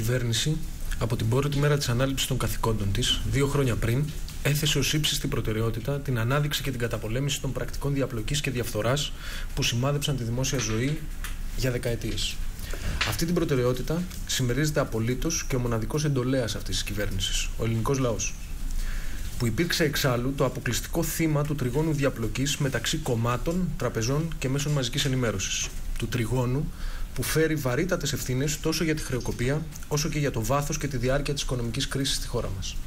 κυβέρνηση, από την πρώτη μέρα της ανάληψης των καθηκόντων της, 2 χρόνια πριν, έθεσε ως ύψιστη προτεραιότητα την ανάδειξη και την καταπολέμηση των πρακτικών διαπλοκής και διαφθοράς που σημάδεψαν τη δημόσια ζωή για δεκαετίες. Αυτή την προτεραιότητα συμμερίζεται απολύτως και ο μοναδικός εντολέας αυτής της κυβέρνησης, ο ελληνικός λαός, που υπήρξε εξάλλου το αποκλειστικό θύμα του τριγώνου διαπλοκής μεταξύ κομμάτων, τραπεζών και μέσων μαζικής ενημέρωσης. Του τριγώνου που φέρει βαρύτατες ευθύνες τόσο για τη χρεοκοπία όσο και για το βάθος και τη διάρκεια της οικονομικής κρίσης στη χώρα μας.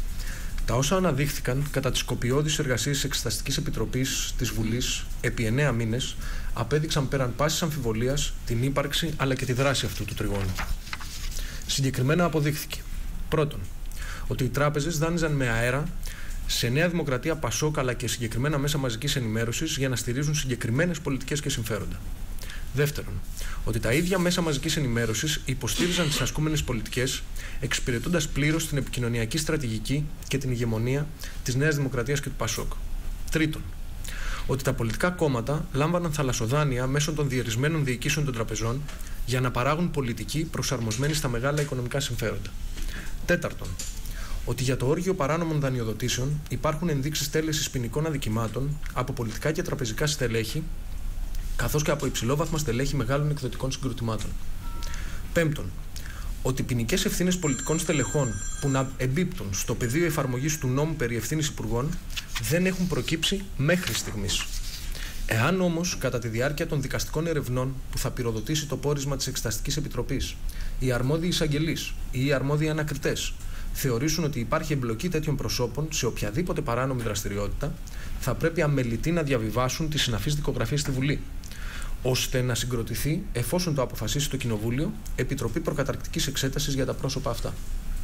Τα όσα αναδείχθηκαν κατά τις κοπιώδεις εργασίες της Εξεταστικής Επιτροπής της Βουλής επί 9 μήνες απέδειξαν πέραν πάσης αμφιβολίας την ύπαρξη αλλά και τη δράση αυτού του τριγώνου. Συγκεκριμένα αποδείχθηκε: πρώτον, ότι οι τράπεζες δάνειζαν με αέρα σε Νέα Δημοκρατία, Πασόκ αλλά και συγκεκριμένα μέσα μαζικής ενημέρωσης για να στηρίζουν συγκεκριμένες πολιτικές και συμφέροντα. Δεύτερον, ότι τα ίδια μέσα μαζικής ενημέρωσης υποστήριζαν τις ασκούμενες πολιτικές, εξυπηρετώντας πλήρως την επικοινωνιακή στρατηγική και την ηγεμονία της Νέας Δημοκρατίας και του Πασόκ. Τρίτον, ότι τα πολιτικά κόμματα λάμβαναν θαλασσοδάνεια μέσω των διερισμένων διοικήσεων των τραπεζών για να παράγουν πολιτική προσαρμοσμένη στα μεγάλα οικονομικά συμφέροντα. Τέταρτον, ότι για το όργιο παράνομων δανειοδοτήσεων υπάρχουν ενδείξεις τέλεσης ποινικών αδικημάτων από πολιτικά και τραπεζικά στελέχη, καθώς και από υψηλόβαθμα στελέχη μεγάλων εκδοτικών συγκροτημάτων. Πέμπτον, ότι ποινικές ευθύνες πολιτικών στελεχών που να εμπίπτουν στο πεδίο εφαρμογής του νόμου περί ευθύνης υπουργών δεν έχουν προκύψει μέχρι στιγμής. Εάν όμως, κατά τη διάρκεια των δικαστικών ερευνών που θα πυροδοτήσει το πόρισμα της Εξεταστικής Επιτροπής, οι αρμόδιοι εισαγγελείς ή οι αρμόδιοι ανακριτές θεωρήσουν ότι υπάρχει εμπλοκή τέτοιων προσώπων σε οποιαδήποτε παράνομη δραστηριότητα, θα πρέπει αμελητοί να διαβιβάσουν τις συναφείς δικογραφίες στη Βουλή, ώστε να συγκροτηθεί, εφόσον το αποφασίσει το Κοινοβούλιο, Επιτροπή Προκαταρκτικής Εξέτασης για τα πρόσωπα αυτά.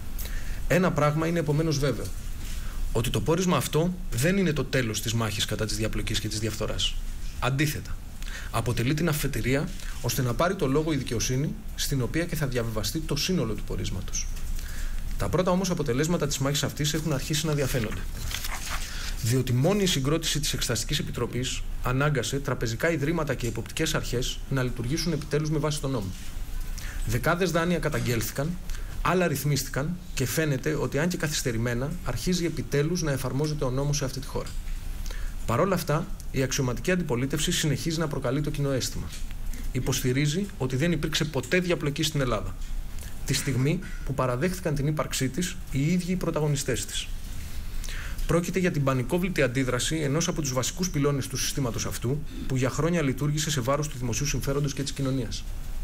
Ένα πράγμα είναι επομένως βέβαιο: ότι το πόρισμα αυτό δεν είναι το τέλος της μάχης κατά της διαπλοκής και της διαφθοράς. Αντίθετα, αποτελεί την αφετηρία ώστε να πάρει το λόγο η δικαιοσύνη, στην οποία και θα διαβιβαστεί το σύνολο του πορίσματος. Τα πρώτα όμως αποτελέσματα της μάχης αυτής έχουν αρχίσει να διαφαίνονται. Διότι μόνη η συγκρότηση της Εξεταστικής Επιτροπής ανάγκασε τραπεζικά ιδρύματα και υποπτικές αρχές να λειτουργήσουν επιτέλους με βάση τον νόμο. Δεκάδες δάνεια καταγγέλθηκαν, άλλα ρυθμίστηκαν και φαίνεται ότι, αν και καθυστερημένα, αρχίζει επιτέλους να εφαρμόζεται ο νόμος σε αυτή τη χώρα. Παρ' όλα αυτά, η αξιωματική αντιπολίτευση συνεχίζει να προκαλεί το κοινό αίσθημα. Υποστηρίζει ότι δεν υπήρξε ποτέ διαπλοκή στην Ελλάδα, τη στιγμή που παραδέχθηκαν την ύπαρξή της οι ίδιοι οι πρωταγωνιστές της. Πρόκειται για την πανικόβλητη αντίδραση ενός από τους βασικούς πυλώνες του συστήματος αυτού, που για χρόνια λειτουργήσε σε βάρος του δημοσίου συμφέροντος και της κοινωνίας.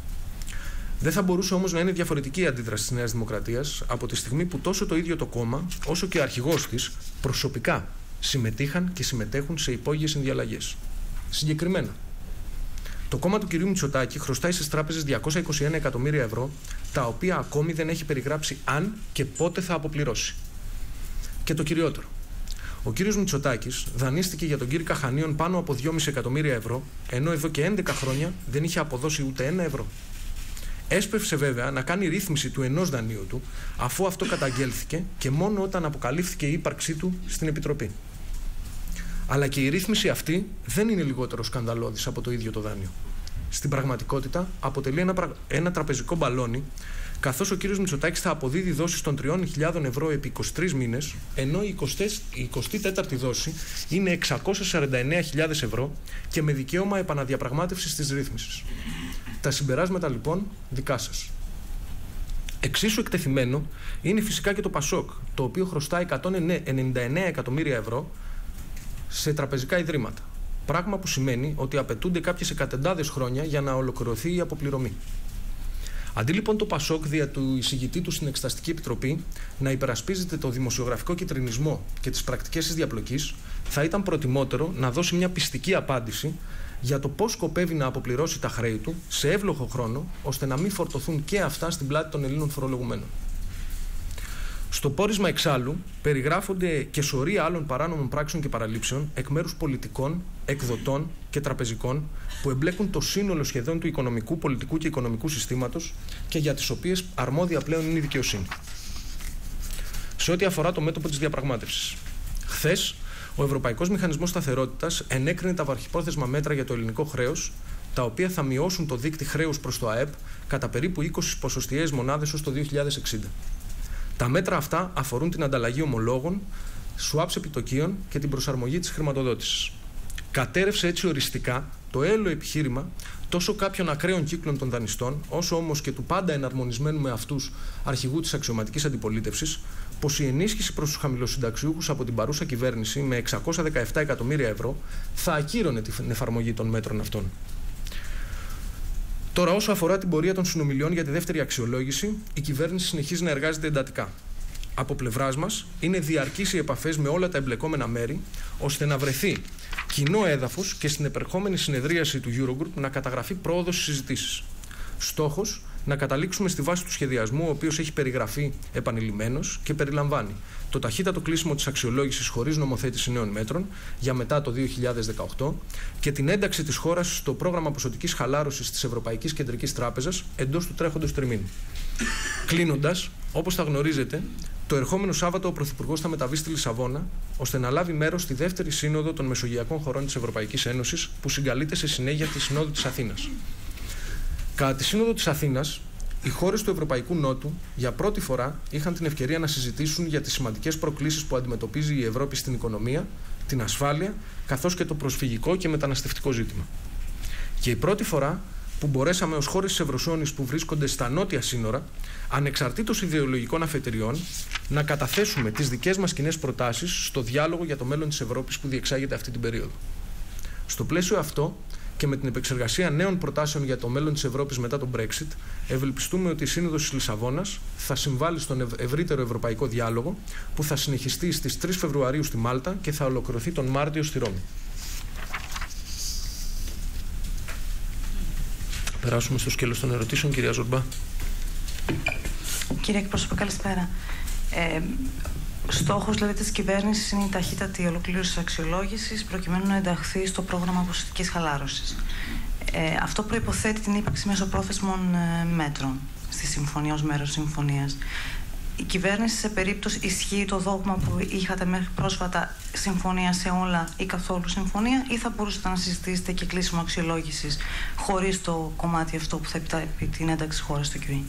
Δεν θα μπορούσε όμως να είναι διαφορετική η αντίδραση της Νέας Δημοκρατίας από τη στιγμή που τόσο το ίδιο το κόμμα, όσο και ο αρχηγός της, προσωπικά συμμετείχαν και συμμετέχουν σε υπόγειες συνδιαλλαγές. Συγκεκριμένα, το κόμμα του κ. Μητσοτάκη χρωστάει στις τράπεζες 221 εκατομμύρια ευρώ, τα οποία ακόμη δεν έχει περιγράψει αν και πότε θα αποπληρώσει. Και το κυριότερο: ο κ. Μητσοτάκης δανείστηκε για τον κ. Καχανίων πάνω από 2,5 εκατομμύρια ευρώ, ενώ εδώ και 11 χρόνια δεν είχε αποδώσει ούτε 1 ευρώ. Έσπευσε βέβαια να κάνει ρύθμιση του ενός δανείου του, αφού αυτό καταγγέλθηκε και μόνο όταν αποκαλύφθηκε η ύπαρξή του στην Επιτροπή. Αλλά και η ρύθμιση αυτή δεν είναι λιγότερο σκανδαλώδης από το ίδιο το δάνειο. Στην πραγματικότητα αποτελεί ένα τραπεζικό μπαλόνι, καθώς ο κ. Μητσοτάκης θα αποδίδει δόσεις των 3.000 ευρώ επί 23 μήνες, ενώ η 24η δόση είναι 649.000 ευρώ και με δικαίωμα επαναδιαπραγμάτευσης της ρύθμισης. Τα συμπεράσματα λοιπόν δικά σας. Εξίσου εκτεθειμένο είναι φυσικά και το Πασόκ, το οποίο χρωστάει 199 εκατομμύρια ευρώ σε τραπεζικά ιδρύματα. Πράγμα που σημαίνει ότι απαιτούνται κάποιες εκατοντάδες χρόνια για να ολοκληρωθεί η αποπληρωμή. Αντί λοιπόν το Πασόκ, δια του εισηγητή του στην Εξεταστική Επιτροπή, να υπερασπίζεται το δημοσιογραφικό κιτρινισμό και τις πρακτικές της διαπλοκής, θα ήταν προτιμότερο να δώσει μια πιστική απάντηση για το πώς σκοπεύει να αποπληρώσει τα χρέη του σε εύλογο χρόνο, ώστε να μην φορτωθούν και αυτά στην πλάτη των Ελλήνων φορολογουμένων. Στο πόρισμα εξάλλου περιγράφονται και σωρία άλλων παράνομων πράξεων και παραλήψεων εκ μέρους πολιτικών, εκδοτών και τραπεζικών που εμπλέκουν το σύνολο σχεδόν του οικονομικού, πολιτικού και οικονομικού συστήματος και για τις οποίες αρμόδια πλέον είναι η δικαιοσύνη. Σε ό,τι αφορά το μέτωπο της διαπραγμάτευσης, χθες ο Ευρωπαϊκός Μηχανισμός Σταθερότητας ενέκρινε τα βαρχιπρόθεσμα μέτρα για το ελληνικό χρέος, τα οποία θα μειώσουν το δείκτη χρέους προς το ΑΕΠ κατά περίπου 20 ποσοστιαίες μονάδες ως το 2060. Τα μέτρα αυτά αφορούν την ανταλλαγή ομολόγων, swaps επιτοκίων και την προσαρμογή της χρηματοδότησης. Κατέρευσε έτσι οριστικά το έλο επιχείρημα τόσο κάποιων ακραίων κύκλων των δανειστών, όσο όμως και του πάντα εναρμονισμένου με αυτούς αρχηγού της αξιωματικής αντιπολίτευσης, πως η ενίσχυση προς τους χαμηλοσυνταξιούχους από την παρούσα κυβέρνηση με 617 εκατομμύρια ευρώ θα ακύρωνε την εφαρμογή των μέτρων αυτών. Τώρα, όσο αφορά την πορεία των συνομιλιών για τη δεύτερη αξιολόγηση, η κυβέρνηση συνεχίζει να εργάζεται εντατικά. Από πλευράς μας, είναι διαρκείς οι επαφές με όλα τα εμπλεκόμενα μέρη, ώστε να βρεθεί κοινό έδαφος και στην επερχόμενη συνεδρίαση του Eurogroup να καταγραφεί πρόοδος στις συζητήσεις. Στόχος, να καταλήξουμε στη βάση του σχεδιασμού, ο οποίος έχει περιγραφεί επανειλημμένος και περιλαμβάνει το ταχύτατο κλείσιμο της αξιολόγησης χωρίς νομοθέτηση νέων μέτρων για μετά το 2018 και την ένταξη της χώρας στο πρόγραμμα ποσοτικής χαλάρωσης της Ευρωπαϊκής Κεντρικής Τράπεζας εντός του τρέχοντος τριμήνου. Κλείνοντας, όπως θα γνωρίζετε, το ερχόμενο Σάββατο ο Πρωθυπουργός θα μεταβεί στη Λισαβόνα ώστε να λάβει μέρος στη δεύτερη σύνοδο των Μεσογειακών χωρών της Ευρωπαϊκής Ένωσης που συγκαλείται σε συνέχεια τη Συνόδου της Αθήνας. Κατά τη Σύνοδο της Αθήνας, οι χώρες του Ευρωπαϊκού Νότου για πρώτη φορά είχαν την ευκαιρία να συζητήσουν για τις σημαντικές προκλήσεις που αντιμετωπίζει η Ευρώπη στην οικονομία, την ασφάλεια, καθώς και το προσφυγικό και μεταναστευτικό ζήτημα. Και η πρώτη φορά που μπορέσαμε ως χώρες της Ευρωζώνης που βρίσκονται στα νότια σύνορα, ανεξαρτήτως ιδεολογικών αφετηριών, να καταθέσουμε τις δικές μας κοινές προτάσεις στο διάλογο για το μέλλον της Ευρώπης που διεξάγεται αυτή την περίοδο. Στο πλαίσιο αυτό και με την επεξεργασία νέων προτάσεων για το μέλλον της Ευρώπης μετά τον Brexit, ευελπιστούμε ότι η Σύνοδος της Λισαβόνας θα συμβάλλει στον ευρύτερο ευρωπαϊκό διάλογο που θα συνεχιστεί στις 3 Φεβρουαρίου στη Μάλτα και θα ολοκληρωθεί τον Μάρτιο στη Ρώμη. Περάσουμε στο σκέλος των ερωτήσεων, κυρία Ζορμπά. Κύριε εκπρόσωπε, καλησπέρα. Στόχος δηλαδή της κυβέρνησης είναι η ταχύτατη ολοκλήρωση της αξιολόγησης προκειμένου να ενταχθεί στο πρόγραμμα ποσοτικής χαλάρωσης. Αυτό προϋποθέτει την ύπαρξη μεσοπρόθεσμων μέτρων στη συμφωνία ως μέρος συμφωνίας. Η κυβέρνηση σε περίπτωση ισχύει το δόγμα που είχατε μέχρι πρόσφατα συμφωνία σε όλα ή καθόλου συμφωνία, ή θα μπορούσατε να συζητήσετε και κλείσιμο αξιολόγησης χωρίς το κομμάτι αυτό που θα επιτρέπει την ένταξη χώρας στο QE?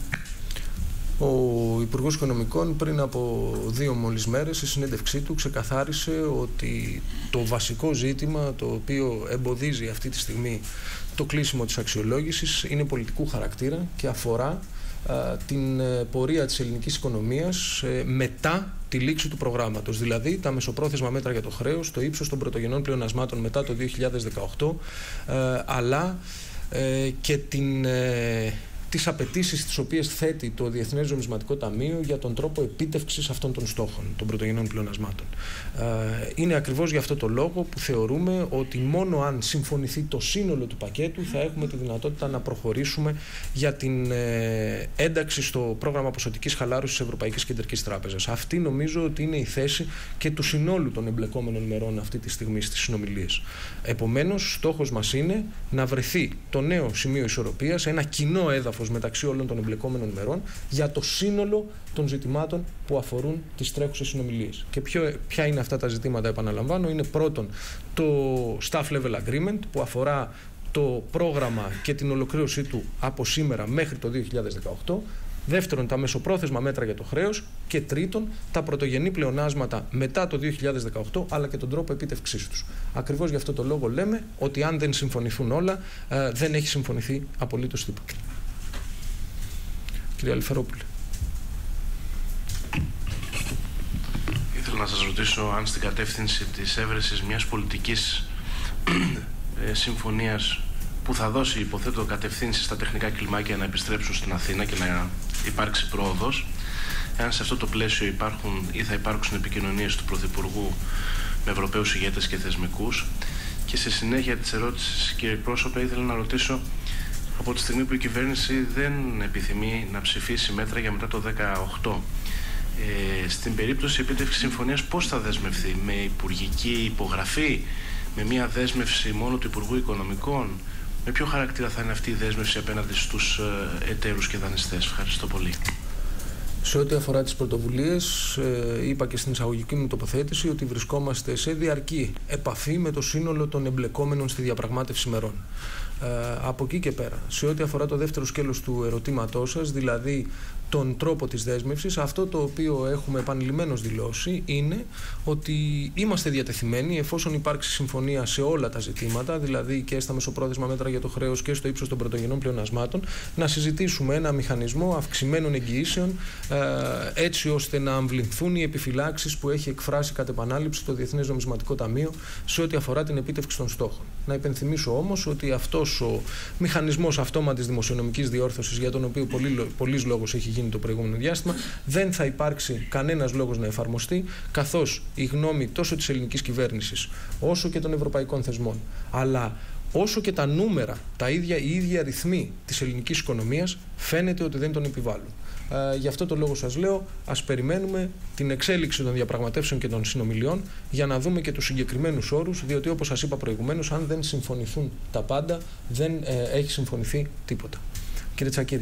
Ο Υπουργός Οικονομικών πριν από 2 μόλις μέρες στη συνέντευξή του ξεκαθάρισε ότι το βασικό ζήτημα το οποίο εμποδίζει αυτή τη στιγμή το κλείσιμο της αξιολόγησης είναι πολιτικού χαρακτήρα και αφορά την πορεία της ελληνικής οικονομίας μετά τη λήξη του προγράμματος, δηλαδή τα μεσοπρόθεσμα μέτρα για το χρέος, το ύψος των πρωτογενών πλεονασμάτων μετά το 2018, αλλά και τις απαιτήσεις τις οποίες θέτει το Διεθνές Νομισματικό Ταμείο για τον τρόπο επίτευξης αυτών των στόχων, των πρωτογενών πλεονασμάτων. Είναι ακριβώς για αυτό το λόγο που θεωρούμε ότι μόνο αν συμφωνηθεί το σύνολο του πακέτου θα έχουμε τη δυνατότητα να προχωρήσουμε για την ένταξη στο πρόγραμμα ποσοτικής χαλάρωσης της Ευρωπαϊκής Κεντρικής Τράπεζας. Αυτή νομίζω ότι είναι η θέση και του συνόλου των εμπλεκόμενων μερών αυτή τη στιγμή στις συνομιλίες. Επομένως, στόχος μας είναι να βρεθεί το νέο σημείο ισορροπίας, ένα κοινό έδαφος μεταξύ όλων των εμπλεκόμενων μερών για το σύνολο των ζητημάτων που αφορούν τις τρέχουσες συνομιλίες. Και ποια είναι αυτά τα ζητήματα, επαναλαμβάνω, είναι πρώτον το Staff Level Agreement που αφορά το πρόγραμμα και την ολοκλήρωσή του από σήμερα μέχρι το 2018. Δεύτερον, τα μεσοπρόθεσμα μέτρα για το χρέος. Και τρίτον, τα πρωτογενή πλεονάσματα μετά το 2018, αλλά και τον τρόπο επίτευξής τους. Ακριβώς γι' αυτό το λόγο λέμε ότι αν δεν συμφωνηθούν όλα, δεν έχει συμφωνηθεί απολύτως τίποτα. Κύριε Αλιφερόπουλε. Ήθελα να σας ρωτήσω αν στην κατεύθυνση της έβρεσης μιας πολιτικής συμφωνίας που θα δώσει, υποθέτω, κατευθύνσεις στα τεχνικά κλιμάκια να επιστρέψουν στην Αθήνα και να υπάρξει πρόοδος, εάν σε αυτό το πλαίσιο υπάρχουν ή θα υπάρξουν επικοινωνίες του Πρωθυπουργού με Ευρωπαίους ηγέτες και θεσμικούς. Και σε συνέχεια της ερώτησης, κύριε εκπρόσωπε, ήθελα να ρωτήσω, από τη στιγμή που η κυβέρνηση δεν επιθυμεί να ψηφίσει μέτρα για μετά το 2018, στην περίπτωση επίτευξης συμφωνίας πώς θα δεσμευθεί, με υπουργική υπογραφή, με μια δέσμευση μόνο του Υπουργού Οικονομικών, με ποιο χαρακτήρα θα είναι αυτή η δέσμευση απέναντι στους εταίρους και δανειστές? Ευχαριστώ πολύ. Σε ό,τι αφορά τις πρωτοβουλίες, είπα και στην εισαγωγική μου τοποθέτηση ότι βρισκόμαστε σε διαρκή επαφή με το σύνολο των εμπλεκόμενων στη διαπραγμάτευση μερών. Από εκεί και πέρα, σε ό,τι αφορά το δεύτερο σκέλος του ερωτήματός σας, δηλαδή τον τρόπο της δέσμευσης, αυτό το οποίο έχουμε επανειλημμένως δηλώσει είναι ότι είμαστε διατεθειμένοι, εφόσον υπάρξει συμφωνία σε όλα τα ζητήματα, δηλαδή και στα μεσοπρόθεσμα μέτρα για το χρέος και στο ύψος των πρωτογενών πλεονασμάτων, να συζητήσουμε ένα μηχανισμό αυξημένων εγγυήσεων, έτσι ώστε να αμβληνθούν οι επιφυλάξεις που έχει εκφράσει κατ' επανάληψη το Διεθνές Νομισματικό Ταμείο σε ό,τι αφορά την επίτευξη των στόχων. Να υπενθυμίσω όμως ότι αυτός ο μηχανισμός αυτόματης δημοσιονομικής διόρθωσης, για τον οποίο πολλής λόγος έχει γίνει το προηγούμενο διάστημα, δεν θα υπάρξει κανένας λόγος να εφαρμοστεί, καθώς η γνώμη τόσο της ελληνικής κυβέρνησης όσο και των ευρωπαϊκών θεσμών, αλλά όσο και τα νούμερα, οι ίδιοι αριθμοί της ελληνικής οικονομίας, φαίνεται ότι δεν τον επιβάλλουν. Γι' αυτό το λόγο σας λέω, ας περιμένουμε την εξέλιξη των διαπραγματεύσεων και των συνομιλιών για να δούμε και τους συγκεκριμένους όρους, διότι όπως σας είπα προηγουμένως, αν δεν συμφωνηθούν τα πάντα, δεν έχει συμφωνηθεί τίποτα. Κύριε Τσακίρη.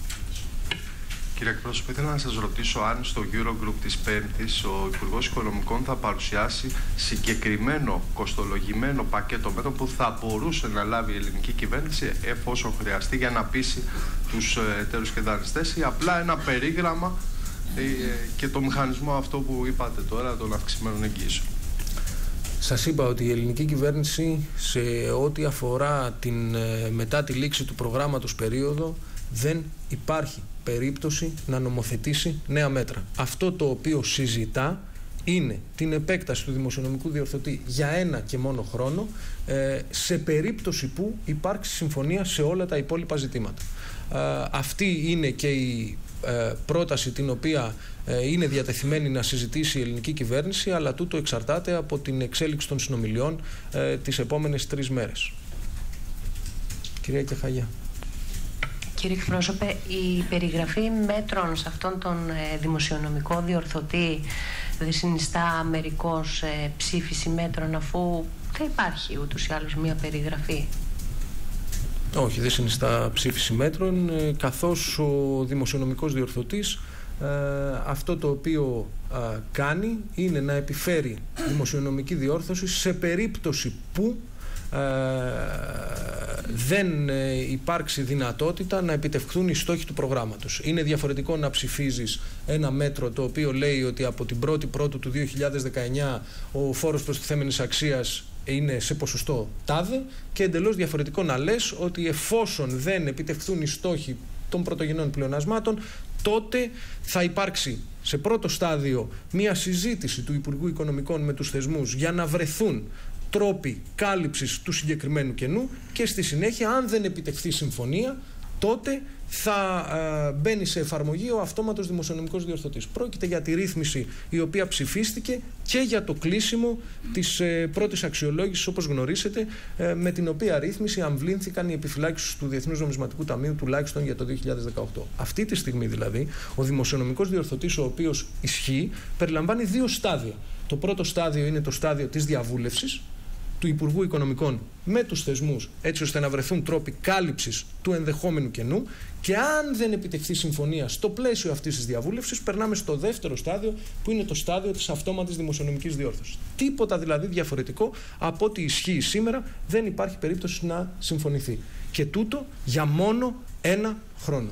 Κύριε εκπρόσωπε, ήθελα να σας ρωτήσω αν στο Eurogroup της Πέμπτης ο Υπουργός Οικονομικών θα παρουσιάσει συγκεκριμένο κοστολογημένο πακέτο μέτρων που θα μπορούσε να λάβει η ελληνική κυβέρνηση εφόσον χρειαστεί για να πείσει τους εταίρους και δανειστές, ή απλά ένα περίγραμμα και το μηχανισμό αυτό που είπατε τώρα των αυξημένων εγγύσεων. Σας είπα ότι η ελληνική κυβέρνηση σε ό,τι αφορά μετά τη λήξη του προγράμματος περίοδο δεν υπάρχει περίπτωση να νομοθετήσει νέα μέτρα. Αυτό το οποίο συζητά είναι την επέκταση του δημοσιονομικού διορθωτή για ένα και μόνο χρόνο, σε περίπτωση που υπάρξει συμφωνία σε όλα τα υπόλοιπα ζητήματα. Αυτή είναι και η πρόταση την οποία είναι διατεθειμένη να συζητήσει η ελληνική κυβέρνηση, αλλά τούτο εξαρτάται από την εξέλιξη των συνομιλιών τις επόμενες 3 μέρες. Κυρία Κεχαγιά. Κύριε εκπρόσωπε, η περιγραφή μέτρων σε αυτόν τον δημοσιονομικό διορθωτή δεν συνιστά μερικώς ψήφιση μέτρων, αφού δεν υπάρχει ούτως ή άλλως μία περιγραφή? Όχι, δεν συνιστά ψήφιση μέτρων, καθώς ο δημοσιονομικός διορθωτής αυτό το οποίο κάνει είναι να επιφέρει δημοσιονομική διόρθωση σε περίπτωση που δεν υπάρξει δυνατότητα να επιτευχθούν οι στόχοι του προγράμματος. Είναι διαφορετικό να ψηφίζεις ένα μέτρο το οποίο λέει ότι από την 1η Πρώτου του 2019 ο φόρος προστιθέμενης αξίας είναι σε ποσοστό τάδε, και εντελώς διαφορετικό να λες ότι εφόσον δεν επιτευχθούν οι στόχοι των πρωτογενών πλεονασμάτων, τότε θα υπάρξει σε πρώτο στάδιο μια συζήτηση του Υπουργού Οικονομικών με τους θεσμούς για να βρεθούν τρόποι κάλυψης του συγκεκριμένου κενού, και στη συνέχεια, αν δεν επιτευχθεί συμφωνία, τότε θα μπαίνει σε εφαρμογή ο αυτόματος δημοσιονομικός διορθωτής. Πρόκειται για τη ρύθμιση η οποία ψηφίστηκε και για το κλείσιμο της πρώτης αξιολόγησης, όπως γνωρίζετε, με την οποία ρύθμιση αμβλήνθηκαν οι επιφυλάξεις του Διεθνούς Νομισματικού Ταμείου τουλάχιστον για το 2018. Αυτή τη στιγμή δηλαδή ο δημοσιονομικός διορθωτής, ο οποίος ισχύει, περιλαμβάνει 2 στάδια. Το πρώτο στάδιο είναι το στάδιο της διαβούλευσης του Υπουργού Οικονομικών με τους θεσμούς, έτσι ώστε να βρεθούν τρόποι κάλυψης του ενδεχόμενου κενού, και αν δεν επιτευχθεί συμφωνία στο πλαίσιο αυτής της διαβούλευσης, περνάμε στο δεύτερο στάδιο, που είναι το στάδιο της αυτόματης δημοσιονομικής διόρθωσης. Τίποτα δηλαδή διαφορετικό από ό,τι ισχύει σήμερα, δεν υπάρχει περίπτωση να συμφωνηθεί. Και τούτο για μόνο 1 χρόνο.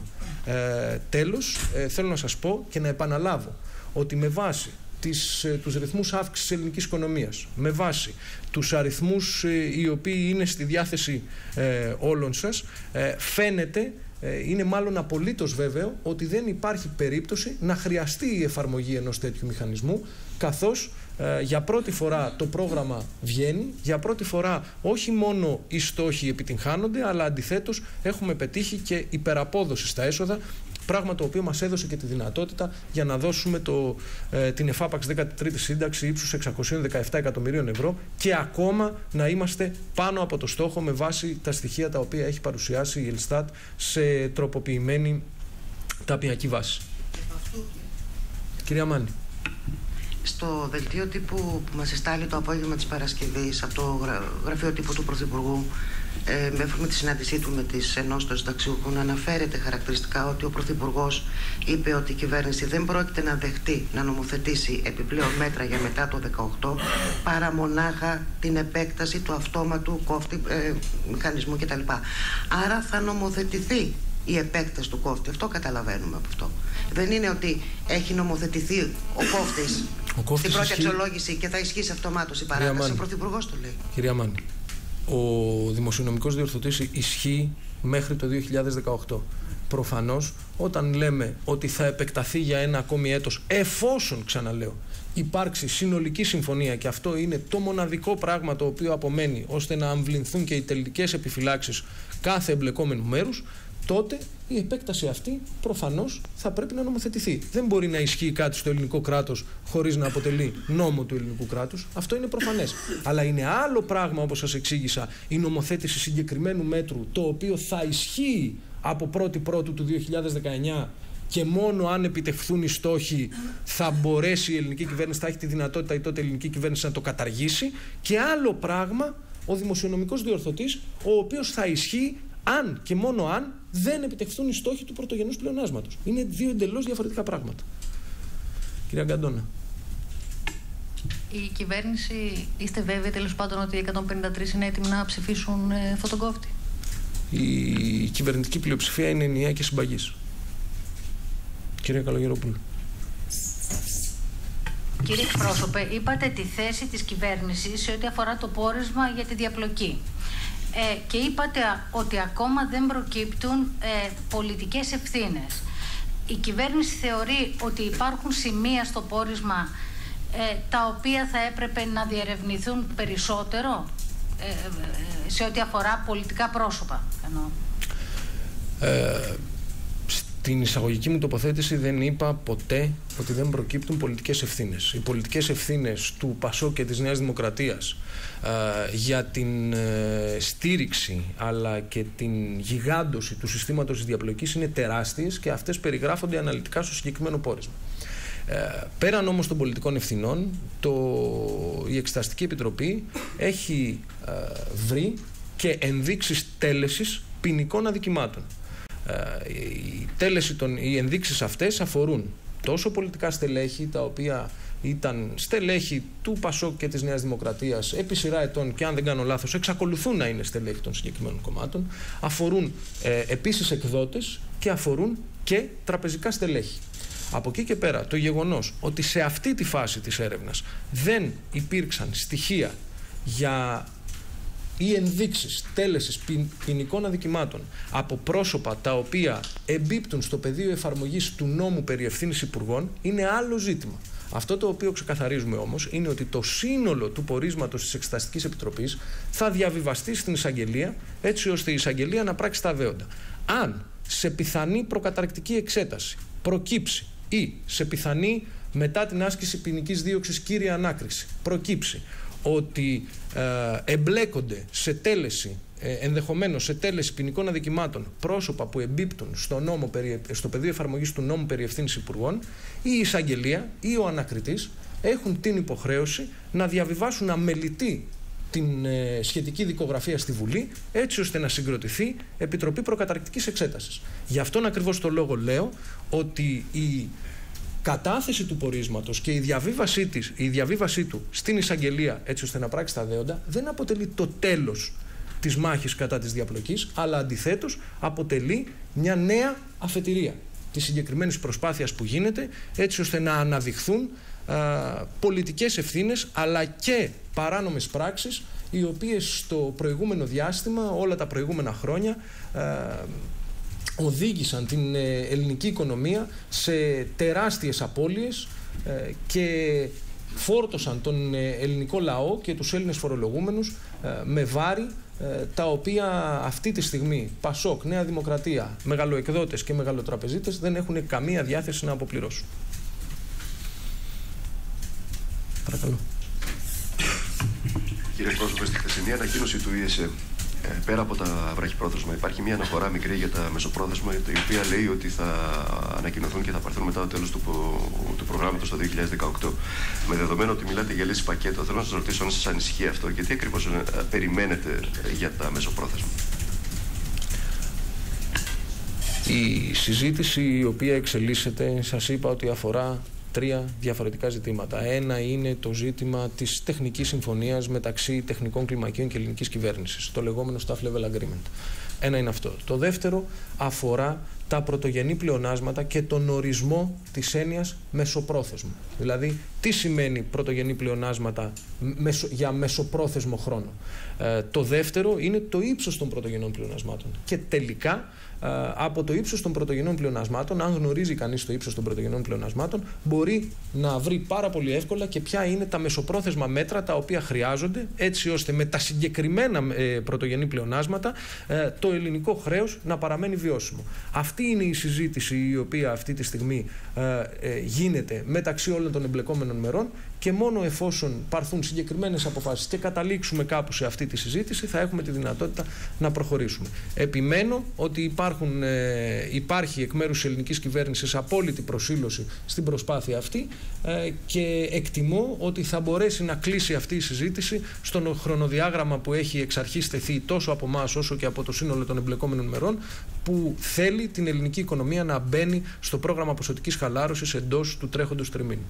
Τέλος, θέλω να σας πω και να επαναλάβω ότι με βάση τους ρυθμούς αύξησης της ελληνικής οικονομίας, με βάση τους αριθμούς οι οποίοι είναι στη διάθεση όλων σας, φαίνεται, είναι μάλλον απολύτως βέβαιο, ότι δεν υπάρχει περίπτωση να χρειαστεί η εφαρμογή ενός τέτοιου μηχανισμού, καθώς για πρώτη φορά το πρόγραμμα βγαίνει, για πρώτη φορά όχι μόνο οι στόχοι επιτυγχάνονται, αλλά αντιθέτως έχουμε πετύχει και υπεραπόδοση στα έσοδα, πράγμα το οποίο μας έδωσε και τη δυνατότητα για να δώσουμε την εφάπαξ 13η σύνταξη ύψους 617 εκατομμυρίων ευρώ, και ακόμα να είμαστε πάνω από το στόχο με βάση τα στοιχεία τα οποία έχει παρουσιάσει η Ελστάτ σε τροποποιημένη ταπεινακή βάση. Κυρία Μάνη. Στο δελτίο τύπου που μας εστάλει το απόγευμα της Παρασκευής από το γραφείο τύπου του Πρωθυπουργού, με αφορμή τη συνάντησή του με τις ενώσεις συνταξιούχων, αναφέρεται χαρακτηριστικά ότι ο Πρωθυπουργός είπε ότι η κυβέρνηση δεν πρόκειται να δεχτεί να νομοθετήσει επιπλέον μέτρα για μετά το 2018 παρά μονάχα την επέκταση του αυτόματου κόφτη μηχανισμού κτλ. Άρα θα νομοθετηθεί η επέκταση του κόφτη. Αυτό καταλαβαίνουμε από αυτό. Δεν είναι ότι έχει νομοθετηθεί ο κόφτης στην πρώτη αξιολόγηση και θα ισχύσει αυτομάτως η παράταση. Ο Πρωθυπουργός το λέει. Κυρία Μάνη, ο δημοσιονομικός διορθωτής ισχύει μέχρι το 2018. Προφανώς, όταν λέμε ότι θα επεκταθεί για ένα ακόμη έτος, εφόσον, ξαναλέω, υπάρξει συνολική συμφωνία, και αυτό είναι το μοναδικό πράγμα το οποίο απομένει ώστε να αμβληνθούν και οι τελικές επιφυλάξεις κάθε εμπλεκόμενου μέρους, τότε η επέκταση αυτή προφανώς θα πρέπει να νομοθετηθεί. Δεν μπορεί να ισχύει κάτι στο ελληνικό κράτος χωρίς να αποτελεί νόμο του ελληνικού κράτους. Αυτό είναι προφανές. Αλλά είναι άλλο πράγμα, όπως σας εξήγησα, η νομοθέτηση συγκεκριμένου μέτρου, το οποίο θα ισχύει από 1η Πρώτου του 2019 και μόνο αν επιτευχθούν οι στόχοι θα μπορέσει η ελληνική κυβέρνηση, θα έχει τη δυνατότητα η τότε ελληνική κυβέρνηση να το καταργήσει. Και άλλο πράγμα ο δημοσιονομικός διορθωτής, ο οποίος θα ισχύει αν και μόνο αν δεν επιτευχθούν οι στόχοι του πρωτογενούς πλεονάσματος. Είναι δύο εντελώς διαφορετικά πράγματα. Κυρία Γκαντώνα. Η κυβέρνηση, είστε βέβαιοι τέλος πάντων ότι οι 153 είναι έτοιμοι να ψηφίσουν αυτόν τον κόφτη? Η κυβερνητική πλειοψηφία είναι ενιαία και συμπαγής. Κυρία Καλογερόπουλου. Κύριε εκπρόσωπε, είπατε τη θέση της κυβέρνησης σε ό,τι αφορά το πόρισμα για τη διαπλοκή. Και είπατε ότι ακόμα δεν προκύπτουν πολιτικές ευθύνες. Η κυβέρνηση θεωρεί ότι υπάρχουν σημεία στο πόρισμα τα οποία θα έπρεπε να διερευνηθούν περισσότερο σε ό,τι αφορά πολιτικά πρόσωπα. Στην εισαγωγική μου τοποθέτηση δεν είπα ποτέ ότι δεν προκύπτουν πολιτικές ευθύνες. Οι πολιτικές ευθύνες του ΠΑΣΟΚ και της Νέας Δημοκρατίας για την στήριξη αλλά και την γιγάντωση του συστήματος της διαπλοκής είναι τεράστιες και αυτές περιγράφονται αναλυτικά στο συγκεκριμένο πόρισμα. Πέραν όμως των πολιτικών ευθυνών, η Εξεταστική Επιτροπή έχει βρει και ενδείξεις τέλεσης ποινικών αδικημάτων. Οι ενδείξεις αυτές αφορούν τόσο πολιτικά στελέχη, τα οποία ήταν στελέχη του ΠΑΣΟΚ και της Νέας Δημοκρατίας επί σειρά ετών και αν δεν κάνω λάθος εξακολουθούν να είναι στελέχη των συγκεκριμένων κομμάτων, αφορούν επίσης εκδότες και αφορούν και τραπεζικά στελέχη. Από εκεί και πέρα, το γεγονός ότι σε αυτή τη φάση της έρευνας δεν υπήρξαν στοιχεία για οι ενδείξεις τέλεσης ποινικών αδικημάτων από πρόσωπα τα οποία εμπίπτουν στο πεδίο εφαρμογής του νόμου περί ευθύνης υπουργών είναι άλλο ζήτημα. Αυτό το οποίο ξεκαθαρίζουμε όμως είναι ότι το σύνολο του πορίσματος της Εξεταστικής Επιτροπής θα διαβιβαστεί στην εισαγγελία, έτσι ώστε η εισαγγελία να πράξει τα δέοντα. Αν σε πιθανή προκαταρκτική εξέταση προκύψει ή σε πιθανή μετά την άσκηση ποινικής δίωξης κύρια ανάκριση προκύψει ότι εμπλέκονται σε τέλεση, ενδεχομένως σε τέλεση ποινικών αδικημάτων πρόσωπα που εμπίπτουν στο πεδίο εφαρμογής του νόμου περί ευθύνης υπουργών, η εισαγγελία ή ο ανακριτής έχουν την υποχρέωση να διαβιβάσουν αμελητή την σχετική δικογραφία στη Βουλή, έτσι ώστε να συγκροτηθεί Επιτροπή Προκαταρκτικής Εξέτασης. Γι' αυτόν ακριβώς το λόγο λέω ότι η κατάθεση του πορίσματος και η διαβίβασή του στην εισαγγελία, έτσι ώστε να πράξει τα δέοντα, δεν αποτελεί το τέλος της μάχης κατά της διαπλοκής, αλλά αντιθέτως αποτελεί μια νέα αφετηρία της συγκεκριμένης προσπάθειας που γίνεται, έτσι ώστε να αναδειχθούν πολιτικές ευθύνες αλλά και παράνομες πράξεις, οι οποίες στο προηγούμενο διάστημα, όλα τα προηγούμενα χρόνια, οδήγησαν την ελληνική οικονομία σε τεράστιες απώλειες και φόρτωσαν τον ελληνικό λαό και τους Έλληνες φορολογούμενους με βάρη τα οποία αυτή τη στιγμή ΠΑΣΟΚ, Νέα Δημοκρατία, μεγαλοεκδότες και μεγαλοτραπεζίτες δεν έχουν καμία διάθεση να αποπληρώσουν. Παρακαλώ. Κύριε πρόσωπε, στη χθεσινή ανακοίνωση του ΙΕΣΕ Πέρα από τα βραχυπρόθεσμα, υπάρχει μια αναφορά μικρή για τα μεσοπρόθεσμα, η οποία λέει ότι θα ανακοινωθούν και θα πάρθουν μετά το τέλος του προγράμματος το 2018. Με δεδομένο ότι μιλάτε για λύση πακέτο, θέλω να σας ρωτήσω αν σας ανησυχεί αυτό και τι ακριβώς περιμένετε για τα μεσοπρόθεσμα. Η συζήτηση η οποία εξελίσσεται, σας είπα ότι αφορά 3 διαφορετικά ζητήματα. Ένα είναι το ζήτημα της τεχνικής συμφωνίας μεταξύ τεχνικών κλιμακίων και ελληνικής κυβέρνησης, το λεγόμενο staff level agreement. Ένα είναι αυτό. Το δεύτερο αφορά τα πρωτογενή πλεονάσματα και τον ορισμό της έννοιας μεσοπρόθεσμο. Δηλαδή, τι σημαίνει πρωτογενή πλεονάσματα για μεσοπρόθεσμο χρόνο. Το δεύτερο είναι το ύψος των πρωτογενών πλεονασμάτων. Και τελικά, από το ύψος των πρωτογενών πλεονασμάτων, αν γνωρίζει κανείς το ύψος των πρωτογενών πλεονασμάτων, μπορεί να βρει πάρα πολύ εύκολα και ποια είναι τα μεσοπρόθεσμα μέτρα τα οποία χρειάζονται, έτσι ώστε με τα συγκεκριμένα πρωτογενή πλεονάσματα το ελληνικό χρέος να παραμένει βιώσιμο. Αυτή είναι η συζήτηση η οποία αυτή τη στιγμή γίνεται μεταξύ όλων των εμπλεκόμενων μερών, και μόνο εφόσον πάρθουν συγκεκριμένες αποφάσεις και καταλήξουμε κάπου σε αυτή τη συζήτηση, θα έχουμε τη δυνατότητα να προχωρήσουμε. Επιμένω ότι υπάρχει εκ μέρους της ελληνικής κυβέρνησης απόλυτη προσήλωση στην προσπάθεια αυτή και εκτιμώ ότι θα μπορέσει να κλείσει αυτή η συζήτηση στο χρονοδιάγραμμα που έχει εξ αρχής τεθεί τόσο από εμάς όσο και από το σύνολο των εμπλεκόμενων μερών, που θέλει την ελληνική οικονομία να μπαίνει στο πρόγραμμα ποσοτικής χαλάρωσης εντός του τρέχοντος τριμήνου.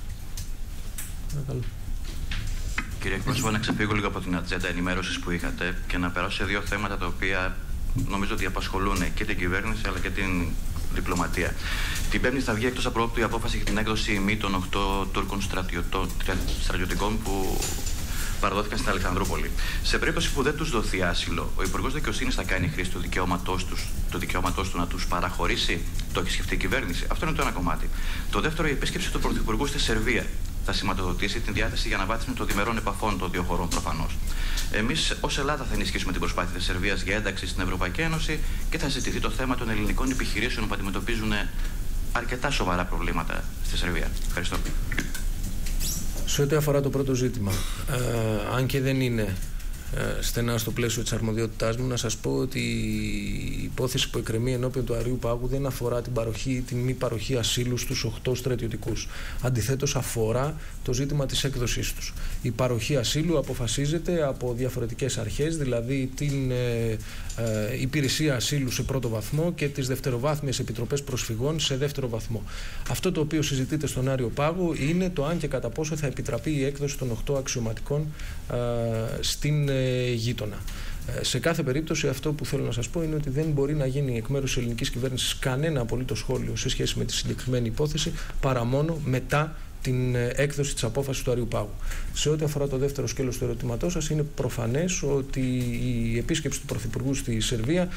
Κύριε εκπρόσωπο, να ξεφύγω λίγο από την ατζέντα ενημέρωσης που είχατε και να περάσω σε 2 θέματα τα οποία νομίζω ότι απασχολούν και την κυβέρνηση αλλά και την διπλωματία. Την Πέμπτη θα βγει εκτός απρόπτου η απόφαση για την έκδοση μη των 8 Τούρκων στρατιωτικών που παραδόθηκαν στην Αλεξανδρούπολη. Σε περίπτωση που δεν τους δοθεί άσυλο, ο Υπουργός Δικαιοσύνης θα κάνει χρήση του δικαιώματός του να τους παραχωρήσει. Το έχει σκεφτεί η κυβέρνηση. Αυτό είναι το ένα κομμάτι. Το δεύτερο, η επίσκεψη του Πρωθυπουργού στη Σερβία θα σηματοδοτήσει την διάθεση για αναβάθμιση των διμερών επαφών των 2 χωρών προφανώς. Εμείς ως Ελλάδα θα ενισχύσουμε την προσπάθεια της Σερβίας για ένταξη στην Ευρωπαϊκή Ένωση και θα ζητηθεί το θέμα των ελληνικών επιχειρήσεων που αντιμετωπίζουν αρκετά σοβαρά προβλήματα στη Σερβία. Ευχαριστώ. Σε ό,τι αφορά το πρώτο ζήτημα, αν και δεν είναι στενά στο πλαίσιο της αρμοδιότητάς μου, να σας πω ότι η υπόθεση που εκκρεμεί ενώπιον του Αρείου Πάγου δεν αφορά την μη παροχή ασύλου στους 8 στρατιωτικούς. Αντιθέτως, αφορά το ζήτημα της έκδοσής τους. Η παροχή ασύλου αποφασίζεται από διαφορετικές αρχές, δηλαδή την υπηρεσία ασύλου σε πρώτο βαθμό και τις δευτεροβάθμιες επιτροπές προσφυγών σε δεύτερο βαθμό. Αυτό το οποίο συζητείται στον Άριο Πάγο είναι το αν και κατά πόσο θα επιτραπεί η έκδοση των 8 αξιωματικών στην γείτονα. Σε κάθε περίπτωση, αυτό που θέλω να σας πω είναι ότι δεν μπορεί να γίνει εκ μέρους της ελληνικής κυβέρνησης κανένα απολύτως σχόλιο σε σχέση με τη συγκεκριμένη υπόθεση παρά μόνο μετά την έκδοση της απόφασης του Αρείου Πάγου. Σε ό,τι αφορά το δεύτερο σκέλος του ερωτήματός σας, είναι προφανές ότι η επίσκεψη του Πρωθυπουργού στη Σερβία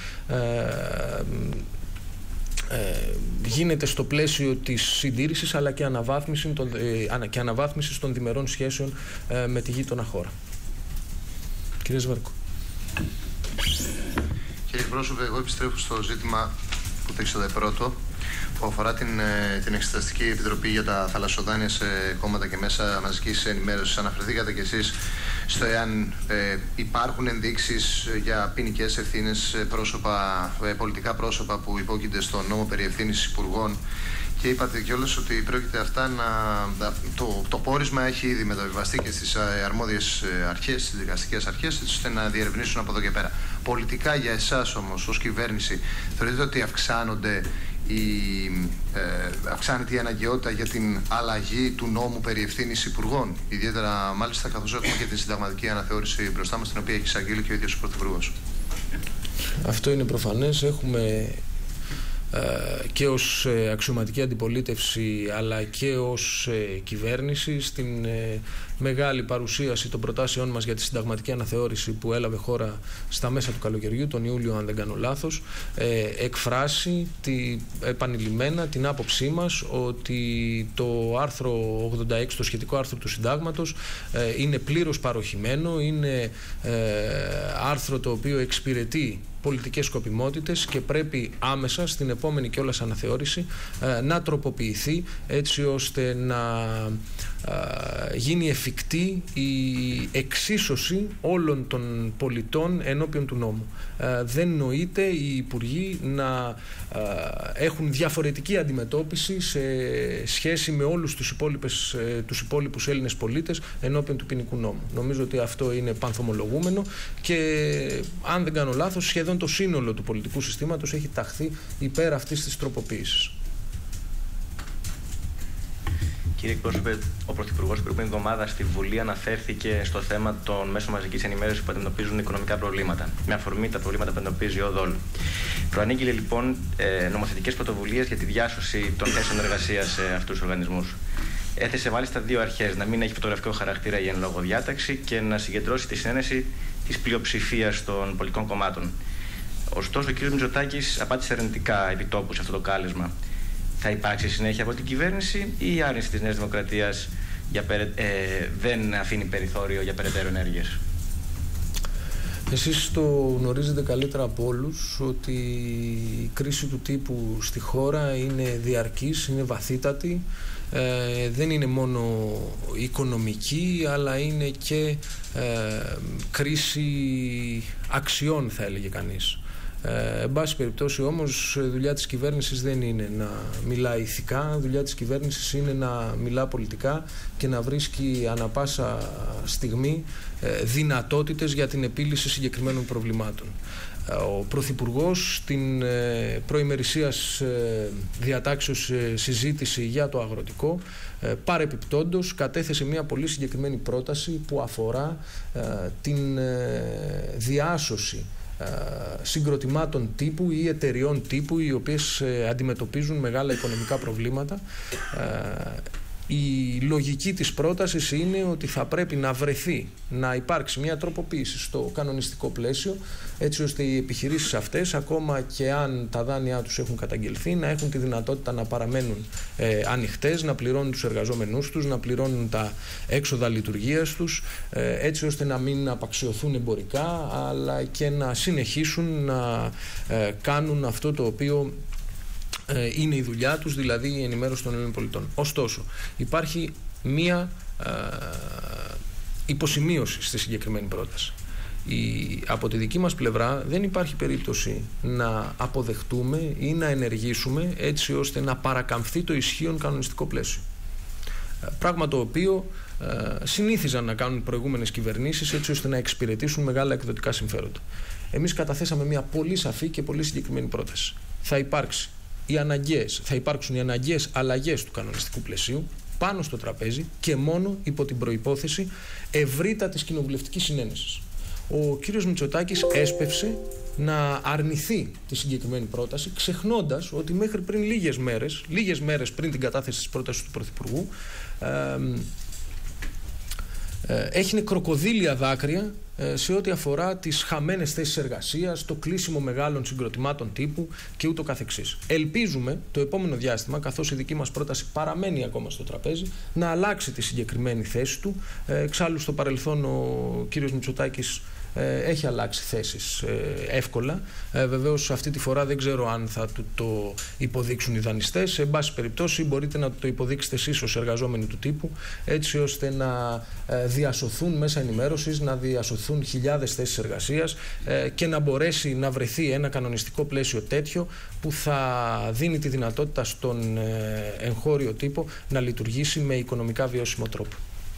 γίνεται στο πλαίσιο της συντήρησης αλλά και αναβάθμισης των διμερών σχέσεων με τη γείτονα χώρα. Κύριε Ζβάρκο. Κύριε Πρόσωπε, εγώ επιστρέφω στο ζήτημα που θίξατε πρώτο, που αφορά την Εξεταστική Επιτροπή για τα θαλασσοδάνεια σε κόμματα και μέσα μαζικής ενημέρωσης. Αναφερθήκατε κι εσείς στο εάν υπάρχουν ενδείξεις για ποινικές ευθύνες πολιτικά πρόσωπα που υπόκεινται στον νόμο περί ευθύνης υπουργών. Και είπατε κιόλας ότι πρόκειται αυτά το πόρισμα έχει ήδη μεταβιβαστεί και στις αρμόδιες αρχές, στις δικαστικές αρχές, ώστε να διερευνήσουν από εδώ και πέρα. Πολιτικά για εσάς όμως, ως κυβέρνηση, θεωρείτε ότι αυξάνεται η αναγκαιότητα για την αλλαγή του νόμου περί ευθύνης υπουργών? Ιδιαίτερα μάλιστα καθώς έχουμε και τη συνταγματική αναθεώρηση μπροστά μας, την οποία έχει εισαγγείλει και ο ίδιος ο Πρωθυπουργός. Αυτό είναι προφανές. Έχουμε και ως αξιωματική αντιπολίτευση αλλά και ως κυβέρνηση στην μεγάλη παρουσίαση των προτάσεών μας για τη συνταγματική αναθεώρηση που έλαβε χώρα στα μέσα του καλοκαιριού, τον Ιούλιο αν δεν κάνω λάθος, εκφράσει επανειλημμένα την άποψή μας ότι το άρθρο 86, το σχετικό άρθρο του Συντάγματος, είναι πλήρως παροχημένο, είναι άρθρο το οποίο εξυπηρετεί πολιτικές σκοπιμότητες και πρέπει άμεσα στην επόμενη κιόλας αναθεώρηση να τροποποιηθεί έτσι ώστε να γίνει ευφυής εφικτή η εξίσωση όλων των πολιτών ενώπιον του νόμου. Δεν νοείται οι υπουργοί να έχουν διαφορετική αντιμετώπιση σε σχέση με όλους τους υπόλοιπους Έλληνες πολίτες ενώπιον του ποινικού νόμου. Νομίζω ότι αυτό είναι πανθομολογούμενο και, αν δεν κάνω λάθος, σχεδόν το σύνολο του πολιτικού συστήματος έχει ταχθεί υπέρ αυτής της τροποποίησης. Κύριε εκπρόσωπε, ο Πρωθυπουργός την προηγούμενη εβδομάδα στη Βουλή αναφέρθηκε στο θέμα των μέσων μαζικής ενημέρωσης που αντιμετωπίζουν οικονομικά προβλήματα, με αφορμή τα προβλήματα που αντιμετωπίζει ο ΔΟΛ. Προανήγγειλε λοιπόν νομοθετικές πρωτοβουλίες για τη διάσωση των θέσεων εργασίας σε αυτούς τους οργανισμούς. Έθεσε μάλιστα δύο αρχές: να μην έχει φωτογραφικό χαρακτήρα η εν λόγω διάταξη και να συγκεντρώσει τη συνένεση της πλειοψηφίας των πολιτικών κομμάτων. Ωστόσο, ο κ. Μητσοτάκης απάντησε αρνητικά επιτόπου σε αυτό το κάλεσμα. Θα υπάρξει συνέχεια από την κυβέρνηση ή η άρνηση της Νέας Δημοκρατίας δεν αφήνει περιθώριο για περαιτέρω ενέργειες? Εσείς το γνωρίζετε καλύτερα από όλους ότι η κρίση του τύπου στη χώρα είναι διαρκής, είναι βαθύτατη. Δεν είναι μόνο οικονομική, αλλά είναι και κρίση αξιών, θα έλεγε κανείς. Εν πάση περιπτώσει όμως, δουλειά της κυβέρνησης δεν είναι να μιλά ηθικά, δουλειά της κυβέρνησης είναι να μιλά πολιτικά και να βρίσκει ανα πάσα στιγμή δυνατότητες για την επίλυση συγκεκριμένων προβλημάτων. Ο Πρωθυπουργός στην προημερησίας διατάξεως συζήτηση για το αγροτικό παρεπιπτόντως κατέθεσε μια πολύ συγκεκριμένη πρόταση που αφορά την διάσωση συγκροτημάτων τύπου ή εταιριών τύπου οι οποίες αντιμετωπίζουν μεγάλα οικονομικά προβλήματα. Η λογική της πρότασης είναι ότι θα πρέπει να βρεθεί, να υπάρξει μια τροποποίηση στο κανονιστικό πλαίσιο, έτσι ώστε οι επιχειρήσεις αυτές, ακόμα και αν τα δάνειά τους έχουν καταγγελθεί, να έχουν τη δυνατότητα να παραμένουν ανοιχτές, να πληρώνουν τους εργαζόμενούς τους, να πληρώνουν τα έξοδα λειτουργίας τους, έτσι ώστε να μην απαξιωθούν εμπορικά, αλλά και να συνεχίσουν να κάνουν αυτό το οποίο είναι η δουλειά τους, δηλαδή η ενημέρωση των Ελλήνων πολιτών. Ωστόσο, υπάρχει μία υποσημείωση στη συγκεκριμένη πρόταση. Από τη δική μας πλευρά δεν υπάρχει περίπτωση να αποδεχτούμε ή να ενεργήσουμε έτσι ώστε να παρακαμφθεί το ισχύον κανονιστικό πλαίσιο. Πράγμα το οποίο συνήθιζαν να κάνουν προηγούμενες κυβερνήσεις έτσι ώστε να εξυπηρετήσουν μεγάλα εκδοτικά συμφέροντα. Εμείς καταθέσαμε μια πολύ σαφή και πολύ συγκεκριμένη πρόταση. Θα υπάρξουν οι αναγκαίες αλλαγές του κανονιστικού πλαισίου πάνω στο τραπέζι και μόνο υπό την προϋπόθεση ευρύτατης κοινοβουλευτικής συνένεσης. Ο κύριος Μητσοτάκης έσπευσε να αρνηθεί τη συγκεκριμένη πρόταση, ξεχνώντας ότι μέχρι πριν λίγες μέρες πριν την κατάθεση της πρότασης του Πρωθυπουργού, έχινε κροκοδίλια δάκρυα σε ό,τι αφορά τις χαμένες θέσεις εργασίας, το κλείσιμο μεγάλων συγκροτημάτων τύπου και ούτω καθεξής. Ελπίζουμε το επόμενο διάστημα, καθώς η δική μας πρόταση παραμένει ακόμα στο τραπέζι, να αλλάξει τη συγκεκριμένη θέση του. Εξάλλου στο παρελθόν ο κύριος Μητσοτάκης έχει αλλάξει θέσεις εύκολα. Βεβαίως αυτή τη φορά δεν ξέρω αν θα το υποδείξουν οι δανειστές. Σε μπάση περιπτώσει μπορείτε να το υποδείξετε εσείς ως εργαζόμενοι του τύπου, έτσι ώστε να διασωθούν μέσα ενημέρωσης, να διασωθούν χιλιάδες θέσεις εργασίας και να μπορέσει να βρεθεί ένα κανονιστικό πλαίσιο τέτοιο που θα δίνει τη δυνατότητα στον εγχώριο τύπο να λειτουργήσει με οικονομικά βιώσιμο τρόπο.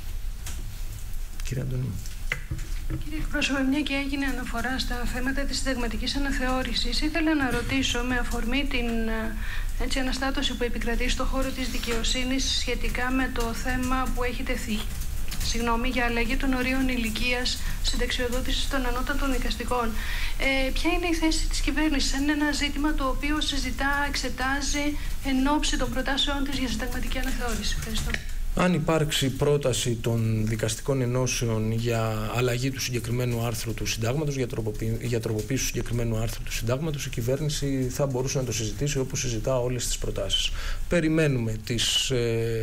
Κύριε Αντωνίου. Κύριε εκπρόσωπε, μια και έγινε αναφορά στα θέματα της συνταγματικής αναθεώρησης, ήθελα να ρωτήσω με αφορμή την αναστάτωση που επικρατεί στον χώρο της δικαιοσύνης σχετικά με το θέμα που έχει τεθεί για αλλαγή των ορίων ηλικίας συνταξιοδότησης των ανώτατων δικαστικών. Ποια είναι η θέση της κυβέρνησης? Είναι ένα ζήτημα το οποίο συζητά, εξετάζει εν ώψη των προτάσεων της για συνταγματική αναθεώρηση. Ευχαριστώ. Αν υπάρξει πρόταση των δικαστικών ενώσεων για αλλαγή του συγκεκριμένου άρθρου του Συντάγματος, για τροποποίηση του συγκεκριμένου άρθρου του Συντάγματος, η κυβέρνηση θα μπορούσε να το συζητήσει όπως συζητά όλες τις προτάσεις. Περιμένουμε τις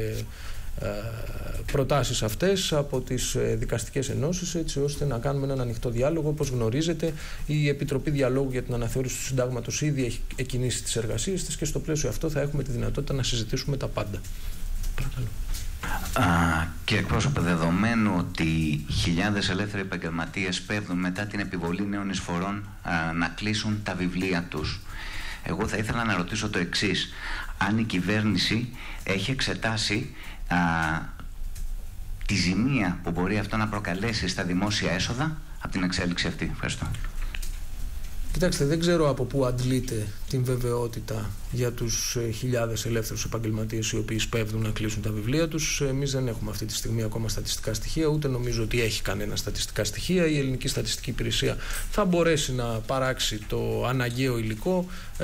προτάσεις αυτές από τις δικαστικές ενώσεις, έτσι ώστε να κάνουμε έναν ανοιχτό διάλογο. Όπως γνωρίζετε, η Επιτροπή Διαλόγου για την Αναθεώρηση του Συντάγματος ήδη έχει εκκινήσει τις εργασίες της και στο πλαίσιο αυτό θα έχουμε τη δυνατότητα να συζητήσουμε τα πάντα. Παρακαλώ. Κύριε εκπρόσωπε, δεδομένου ότι χιλιάδες ελεύθεροι επαγγελματίες πέφτουν μετά την επιβολή νέων εισφορών να κλείσουν τα βιβλία τους, εγώ θα ήθελα να ρωτήσω το εξής: αν η κυβέρνηση έχει εξετάσει τη ζημία που μπορεί αυτό να προκαλέσει στα δημόσια έσοδα από την εξέλιξη αυτή. Ευχαριστώ. Κοιτάξτε, δεν ξέρω από πού αντλείται την βεβαιότητα για τους χιλιάδες ελεύθερους επαγγελματίες οι οποίοι σπέβδουν να κλείσουν τα βιβλία τους. Εμείς δεν έχουμε αυτή τη στιγμή ακόμα στατιστικά στοιχεία, ούτε νομίζω ότι έχει κανένα στατιστικά στοιχεία. Η Ελληνική Στατιστική Υπηρεσία θα μπορέσει να παράξει το αναγκαίο υλικό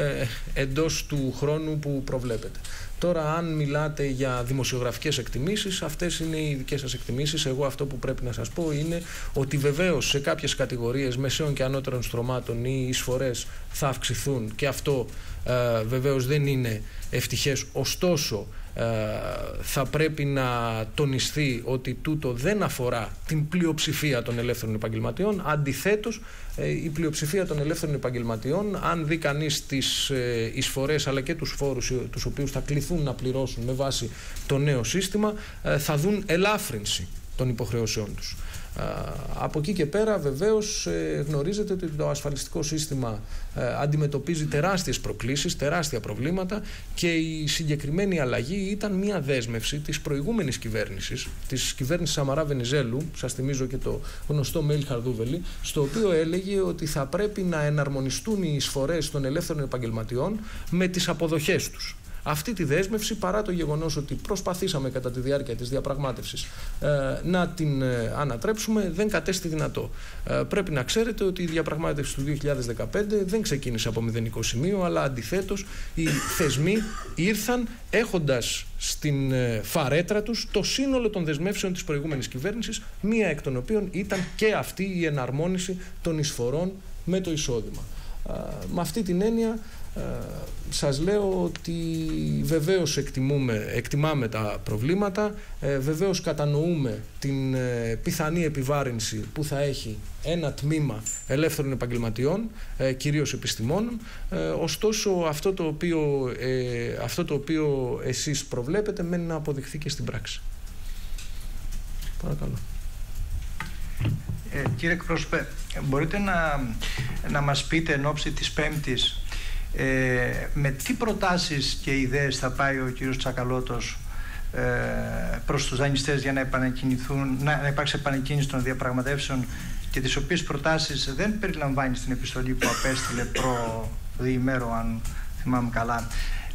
εντός του χρόνου που προβλέπεται. Τώρα, αν μιλάτε για δημοσιογραφικές εκτιμήσεις, αυτές είναι οι δικές σας εκτιμήσεις. Εγώ αυτό που πρέπει να σας πω είναι ότι βεβαίως σε κάποιες κατηγορίες μεσαίων και ανώτερων στρωμάτων οι εισφορές θα αυξηθούν και αυτό βεβαίως δεν είναι ευτυχές. Ωστόσο, θα πρέπει να τονιστεί ότι τούτο δεν αφορά την πλειοψηφία των ελεύθερων επαγγελματιών. Αντιθέτως, η πλειοψηφία των ελεύθερων επαγγελματιών, αν δει κανείς τις εισφορές αλλά και τους φόρους τους οποίους θα κληθούν να πληρώσουν με βάση το νέο σύστημα, θα δουν ελάφρυνση των υποχρεώσεών τους. Από εκεί και πέρα βεβαίως γνωρίζετε ότι το ασφαλιστικό σύστημα αντιμετωπίζει τεράστιες προκλήσεις, τεράστια προβλήματα και η συγκεκριμένη αλλαγή ήταν μια δέσμευση της προηγούμενης κυβέρνησης, της κυβέρνησης Σαμαρά Βενιζέλου, σας θυμίζω και το γνωστό mail Χαρδούβελη, στο οποίο έλεγε ότι θα πρέπει να εναρμονιστούν οι εισφορές των ελεύθερων επαγγελματιών με τις αποδοχές τους. Αυτή τη δέσμευση, παρά το γεγονός ότι προσπαθήσαμε κατά τη διάρκεια της διαπραγμάτευσης να την ανατρέψουμε, δεν κατέστη δυνατό. Πρέπει να ξέρετε ότι η διαπραγμάτευση του 2015 δεν ξεκίνησε από μηδενικό σημείο, αλλά αντιθέτως οι θεσμοί ήρθαν έχοντας στην φαρέτρα τους το σύνολο των δεσμεύσεων της προηγούμενης κυβέρνησης, μία εκ των οποίων ήταν και αυτή η εναρμόνιση των εισφορών με το εισόδημα. Με αυτή την έννοια σας λέω ότι βεβαίως εκτιμάμε τα προβλήματα, βεβαίως κατανοούμε την πιθανή επιβάρυνση που θα έχει ένα τμήμα ελεύθερων επαγγελματιών, κυρίως επιστημόνων, ωστόσο αυτό το οποίο εσείς προβλέπετε μένει να αποδειχθεί και στην πράξη. Παρακαλώ. Κύριε εκπρόσωπε, μπορείτε να μας πείτε εν ώψη της Πέμπτης με τι προτάσεις και ιδέες θα πάει ο κύριος Τσακαλώτος προς τους δανειστές για να υπάρξει επανεκκίνηση των διαπραγματεύσεων και τις οποίες προτάσεις δεν περιλαμβάνει στην επιστολή που απέστειλε διημέρο, αν θυμάμαι καλά.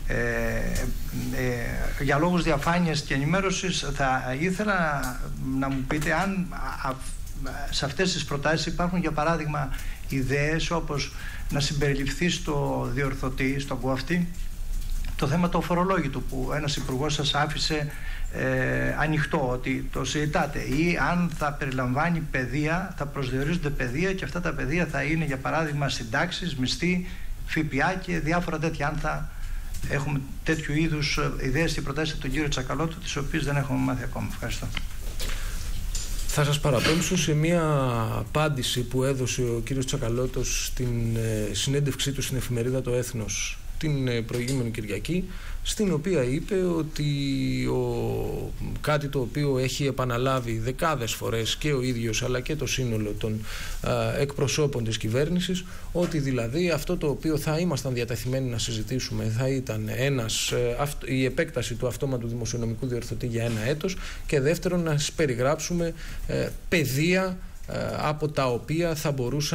Για λόγους διαφάνειας και ενημέρωσης θα ήθελα να μου πείτε αν σε αυτές τις προτάσεις υπάρχουν για παράδειγμα ιδέες όπως να συμπεριληφθεί στο διορθωτή, στον κόφτη, το θέμα το φορολόγητο που ένας υπουργός σας άφησε ανοιχτό, ότι το συζητάτε, ή αν θα περιλαμβάνει παιδεία, θα προσδιορίζονται παιδεία και αυτά τα παιδεία θα είναι για παράδειγμα συντάξεις, μισθοί, ΦΠΑ και διάφορα τέτοια. Αν θα έχουμε τέτοιου είδους ιδέες και προτάσεις από τον κύριο Τσακαλώτο, τις οποίες δεν έχουμε μάθει ακόμα. Ευχαριστώ. Θα σας παραπέμψω σε μια απάντηση που έδωσε ο κύριος Τσακαλώτος στην συνέντευξή του στην εφημερίδα Το Έθνος την προηγούμενη Κυριακή, στην οποία είπε ότι κάτι το οποίο έχει επαναλάβει δεκάδες φορές και ο ίδιος αλλά και το σύνολο των εκπροσώπων της κυβέρνησης, ότι δηλαδή αυτό το οποίο θα ήμασταν διατεθειμένοι να συζητήσουμε θα ήταν η επέκταση του αυτόματου δημοσιονομικού διορθωτή για 1 έτος και δεύτερον να περιγράψουμε πεδία από τα οποία θα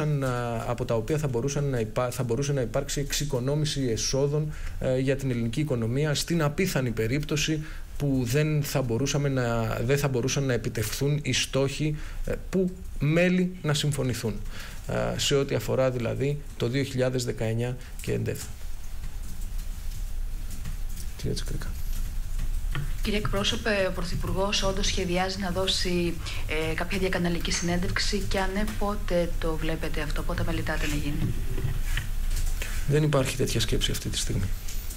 μπορούσε να υπάρξει εξοικονόμηση εσόδων για την ελληνική οικονομία στην απίθανη περίπτωση που δεν θα μπορούσαν να επιτευχθούν οι στόχοι που μέλη να συμφωνηθούν σε ό,τι αφορά δηλαδή το 2019 και εντεύθυν. Κύριε Τσικρίκα. Κύριε εκπρόσωπε, ο Πρωθυπουργός όντως σχεδιάζει να δώσει κάποια διακαναλική συνέντευξη και αν ναι, πότε το βλέπετε αυτό, πότε μελετάτε να γίνει? Δεν υπάρχει τέτοια σκέψη αυτή τη στιγμή.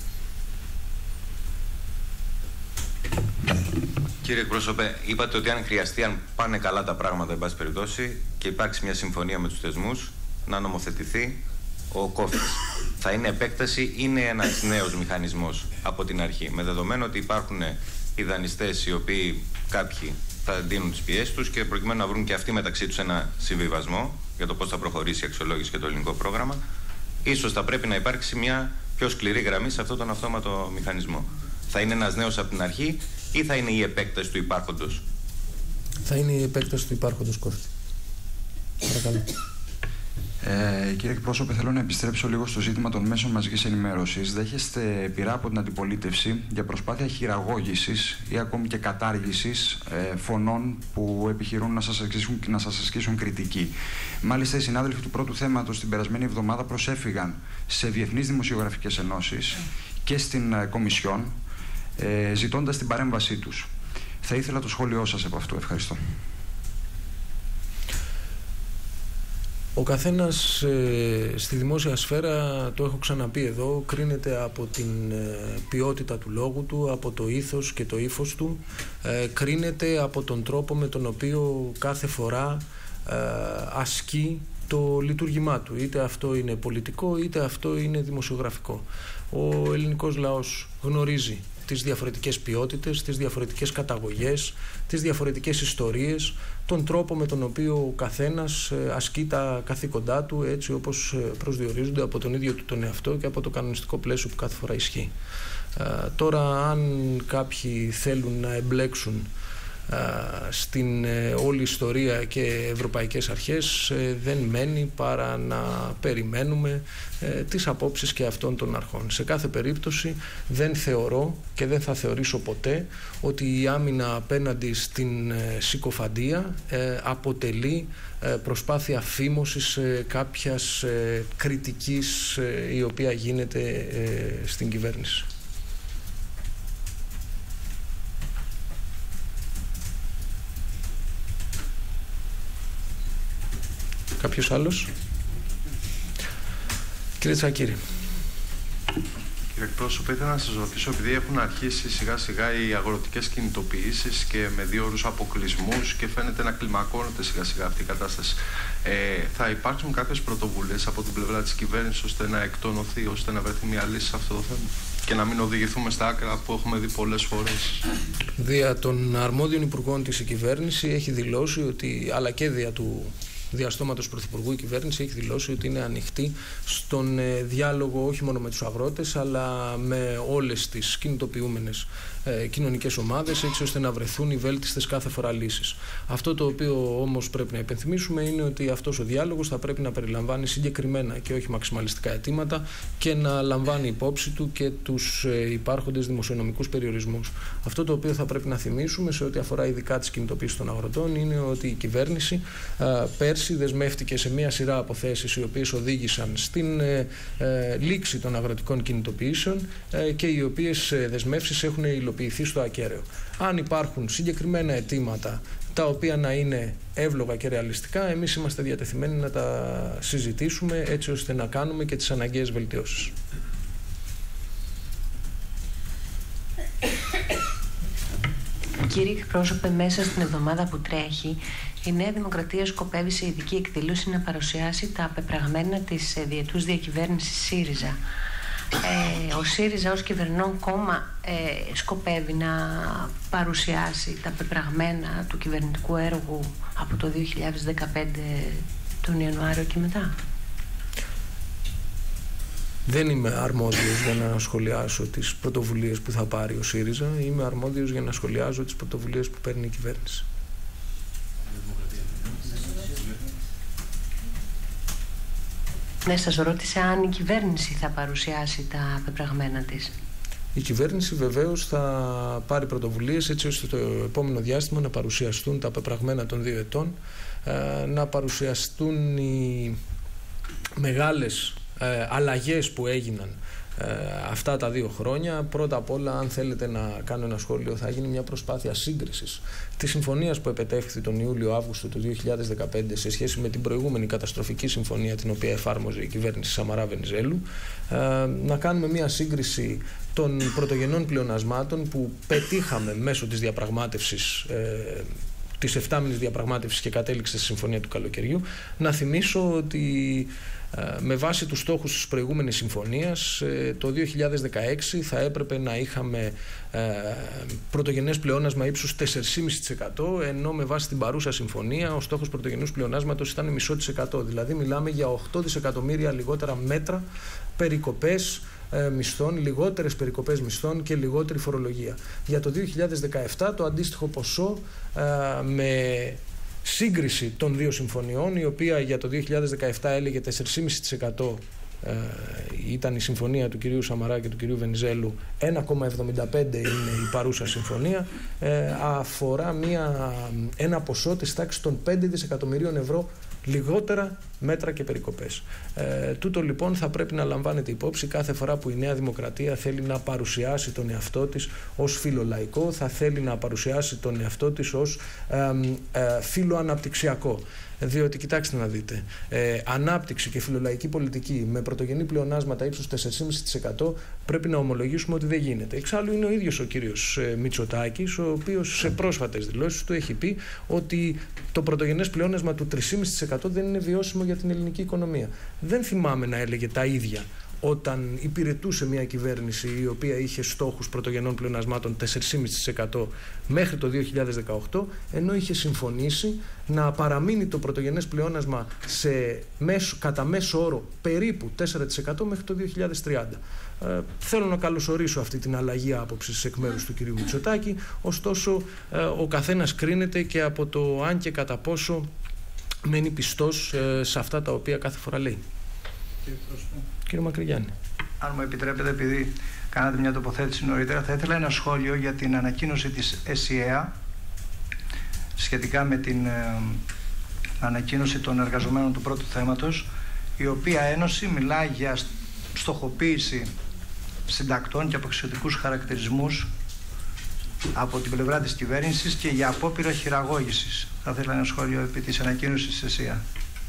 Κύριε εκπρόσωπε, είπατε ότι αν χρειαστεί, αν πάνε καλά τα πράγματα, εν πάση περιπτώσει, και υπάρξει μια συμφωνία με τους θεσμούς, να νομοθετηθεί ο κόφτης. Θα είναι επέκταση ή είναι ένας νέος μηχανισμός από την αρχή, με δεδομένο ότι υπάρχουν οι δανειστές οι οποίοι κάποιοι θα δίνουν τις πιέσεις τους και προκειμένου να βρουν και αυτοί μεταξύ τους ένα συμβιβασμό για το πώς θα προχωρήσει η αξιολόγηση και το ελληνικό πρόγραμμα, ίσως θα πρέπει να υπάρξει μια πιο σκληρή γραμμή σε αυτόν τον αυτόματο μηχανισμό. Θα είναι ένας νέος από την αρχή ή θα είναι η επέκταση του υπάρχοντος? Θα είναι η επέκταση του υπάρχοντος, Κώστη. Παρακαλώ. Κύριε εκπρόσωπε, θέλω να επιστρέψω λίγο στο ζήτημα των μέσων μαζικής ενημέρωσης. Δέχεστε πειρά από την αντιπολίτευση για προσπάθεια χειραγώγησης ή ακόμη και κατάργησης φωνών που επιχειρούν να σας ασκήσουν κριτική. Μάλιστα, οι συνάδελφοι του πρώτου θέματος την περασμένη εβδομάδα προσέφυγαν σε διεθνείς δημοσιογραφικές ενώσεις και στην Κομισιόν, ζητώντας την παρέμβασή τους. Θα ήθελα το σχόλιο σας από αυτό. Ευχαριστώ. Ο καθένας στη δημόσια σφαίρα, το έχω ξαναπεί εδώ, κρίνεται από την ποιότητα του λόγου του, από το ήθος και το ύφος του, κρίνεται από τον τρόπο με τον οποίο κάθε φορά ασκεί το λειτουργήμά του. Είτε αυτό είναι πολιτικό, είτε αυτό είναι δημοσιογραφικό. Ο ελληνικός λαός γνωρίζει τις διαφορετικές ποιότητες, τις διαφορετικές καταγωγές, τις διαφορετικές ιστορίες, τον τρόπο με τον οποίο ο καθένας ασκεί τα καθήκοντά του έτσι όπως προσδιορίζονται από τον ίδιο του τον εαυτό και από το κανονιστικό πλαίσιο που κάθε φορά ισχύει. Τώρα, αν κάποιοι θέλουν να εμπλέξουν στην όλη ιστορία και ευρωπαϊκές αρχές, δεν μένει παρά να περιμένουμε τις απόψεις και αυτών των αρχών. Σε κάθε περίπτωση δεν θεωρώ και δεν θα θεωρήσω ποτέ ότι η άμυνα απέναντι στην συκοφαντία αποτελεί προσπάθεια φήμωσης κάποιας κριτικής η οποία γίνεται στην κυβέρνηση. Κάποιος άλλος? Κύριε Τσακύρη. Κύριε εκπρόσωπε, ήθελα να σας ρωτήσω, επειδή έχουν αρχίσει σιγά σιγά οι αγροτικές κινητοποιήσεις και με 2 ώρους αποκλεισμούς και φαίνεται να κλιμακώνεται σιγά σιγά αυτή η κατάσταση, θα υπάρξουν κάποιες πρωτοβουλίες από την πλευρά της κυβέρνησης ώστε να εκτονωθεί, ώστε να βρεθεί μια λύση σε αυτό το θέμα και να μην οδηγηθούμε στα άκρα που έχουμε δει πολλές φορές? Δια των αρμόδιων υπουργών της η κυβέρνηση έχει δηλώσει ότι, αλλά και δια του διαστόματος Πρωθυπουργού, η κυβέρνηση έχει δηλώσει ότι είναι ανοιχτή στον διάλογο όχι μόνο με τους αγρότες αλλά με όλες τις κινητοποιούμενες κοινωνικές ομάδες, έτσι ώστε να βρεθούν οι βέλτιστες κάθε φορά λύσεις. Αυτό το οποίο όμως πρέπει να υπενθυμίσουμε είναι ότι αυτός ο διάλογος θα πρέπει να περιλαμβάνει συγκεκριμένα και όχι μαξιμαλιστικά αιτήματα και να λαμβάνει υπόψη του και τους υπάρχοντες δημοσιονομικούς περιορισμούς. Αυτό το οποίο θα πρέπει να θυμίσουμε σε ό,τι αφορά ειδικά τις κινητοποίησεις των αγροτών είναι ότι η κυβέρνηση πέρσι δεσμεύτηκε σε μία σειρά από θέσεις οι οποίες οδήγησαν στην λήξη των αγροτικών κινητοποιήσεων και οι οποίες δεσμεύσεις έχουν υλοποιηθεί στο ακέραιο. Αν υπάρχουν συγκεκριμένα αιτήματα τα οποία να είναι εύλογα και ρεαλιστικά, εμείς είμαστε διατεθειμένοι να τα συζητήσουμε έτσι ώστε να κάνουμε και τις αναγκαίες βελτιώσεις. Κύριε εκπρόσωπε, μέσα στην εβδομάδα που τρέχει, η Νέα Δημοκρατία σκοπεύει σε ειδική εκδήλωση να παρουσιάσει τα πεπραγμένα της διετούς διακυβέρνησης ΣΥΡΙΖΑ. Ο ΣΥΡΙΖΑ ως κυβερνών κόμμα σκοπεύει να παρουσιάσει τα πεπραγμένα του κυβερνητικού έργου από το 2015 τον Ιανουάριο και μετά? Δεν είμαι αρμόδιος για να σχολιάσω τις πρωτοβουλίες που θα πάρει ο ΣΥΡΙΖΑ. Είμαι αρμόδιος για να σχολιάζω τις πρωτοβουλίες που παίρνει η κυβέρνηση. Ναι, σας ρώτησα αν η κυβέρνηση θα παρουσιάσει τα πεπραγμένα της. Η κυβέρνηση βεβαίως θα πάρει πρωτοβουλίες έτσι ώστε το επόμενο διάστημα να παρουσιαστούν τα πεπραγμένα των 2 ετών, να παρουσιαστούν οι μεγάλες αλλαγές που έγιναν αυτά τα 2 χρόνια. Πρώτα απ' όλα, αν θέλετε να κάνω ένα σχόλιο, θα γίνει μια προσπάθεια σύγκρισης της συμφωνίας που επετεύχθη τον Ιούλιο-Αύγουστο του 2015 σε σχέση με την προηγούμενη καταστροφική συμφωνία την οποία εφάρμοζε η κυβέρνηση Σαμαρά-Βενιζέλου, να κάνουμε μια σύγκριση των πρωτογενών πλεονασμάτων που πετύχαμε μέσω της διαπραγμάτευσης της 7μηνης διαπραγμάτευσης και κατέληξε στη Συμφωνία του Καλοκαιριού. Να θυμίσω ότι με βάση τους στόχους της προηγούμενης συμφωνίας το 2016 θα έπρεπε να είχαμε πρωτογενές πλεόνασμα ύψους 4,5%, ενώ με βάση την παρούσα συμφωνία ο στόχος πρωτογενούς πλεονάσματος ήταν 0,5%. Δηλαδή μιλάμε για 8 δισεκατομμύρια λιγότερα μέτρα, περικοπές μισθών, λιγότερες περικοπές μισθών και λιγότερη φορολογία. Για το 2017 το αντίστοιχο ποσό με σύγκριση των δύο συμφωνιών, η οποία για το 2017 έλεγε 4,5% ήταν η συμφωνία του κυρίου Σαμαρά και του κυρίου Βενιζέλου, 1,75 είναι η παρούσα συμφωνία, αφορά ένα ποσό της τάξης των 5 δισεκατομμυρίων ευρώ λιγότερα μέτρα και περικοπές. Τούτο λοιπόν θα πρέπει να λαμβάνεται υπόψη κάθε φορά που η Νέα Δημοκρατία θέλει να παρουσιάσει τον εαυτό της ως φιλολαϊκό, θα θέλει να παρουσιάσει τον εαυτό της ως φιλοαναπτυξιακό. Διότι κοιτάξτε να δείτε, ανάπτυξη και φιλολαϊκή πολιτική με πρωτογενή πλεονάσματα ύψους 4,5% πρέπει να ομολογήσουμε ότι δεν γίνεται. Εξάλλου είναι ο ίδιος ο κύριος Μητσοτάκης, ο οποίος σε πρόσφατες δηλώσεις του έχει πει ότι το πρωτογενές πλεόνασμα του 3,5% δεν είναι βιώσιμο για την ελληνική οικονομία. Δεν θυμάμαι να έλεγε τα ίδια όταν υπηρετούσε μια κυβέρνηση η οποία είχε στόχους πρωτογενών πλεονασμάτων 4,5% μέχρι το 2018, ενώ είχε συμφωνήσει να παραμείνει το πρωτογενές πλεόνασμα κατά μέσο όρο περίπου 4% μέχρι το 2030. Θέλω να καλωσορίσω αυτή την αλλαγή άποψης εκ μέρους του κυρίου Μητσοτάκη, ωστόσο ο καθένας κρίνεται και από το αν και κατά πόσο μένει πιστός σε αυτά τα οποία κάθε φορά λέει. Κύριε Μακρυγιάννη. Αν μου επιτρέπετε, επειδή κάνατε μια τοποθέτηση νωρίτερα, θα ήθελα ένα σχόλιο για την ανακοίνωση της ΕΣΥΑ σχετικά με την ανακοίνωση των εργαζομένων του πρώτου θέματος, η οποία ένωση μιλάει για στοχοποίηση συντακτών και αποξιωτικούς χαρακτηρισμούς από την πλευρά της κυβέρνησης και για απόπειρα χειραγώγησης. Θα ήθελα ένα σχόλιο επί της ανακοίνωσης της ΕΣΥΑ.